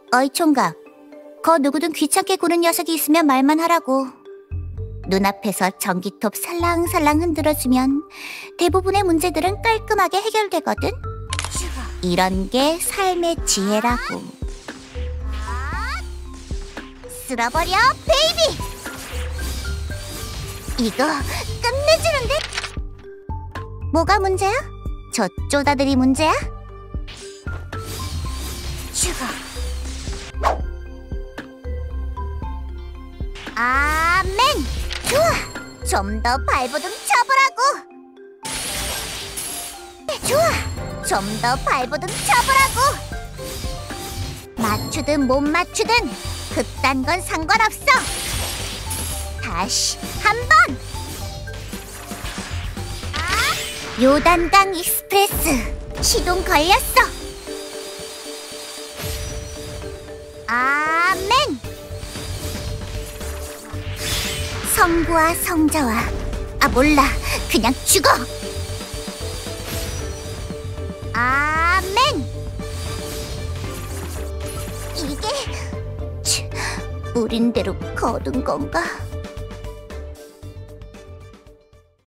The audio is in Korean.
어이 총각, 거 누구든 귀찮게 구는 녀석이 있으면 말만 하라고. 눈앞에서 전기톱 살랑살랑 흔들어주면 대부분의 문제들은 깔끔하게 해결되거든. 이런 게 삶의 지혜라고. 쓸어버려, 베이비! 이거 끝내주는데? 뭐가 문제야? 저 쪼다들이 문제야? 슈가. 아멘! 좋아! 좀 더 발버둥 쳐보라고! 좋아! 좀 더 발버둥 쳐보라고! 맞추든 못 맞추든 그딴 건 상관없어! 다시 한 번! 요단강 익스프레스 시동 걸렸어! 아멘! 성부와 성자와 몰라, 그냥 죽어! 아멘! 이게 우린대로 거둔 건가?